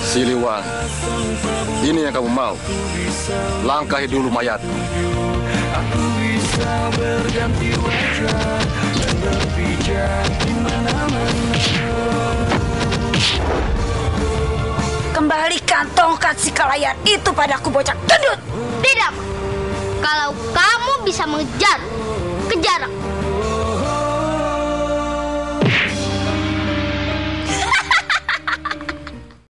Siliwangi, ini yang kamu mau. Langkahi dulu mayat. Aku bisa berganti wajah dan berpijak di mana-mana. Kembalikan tongkat si Kalayan itu padaku, bocah gendut. Tidak. Kalau kamu bisa mengejar, kejar aku.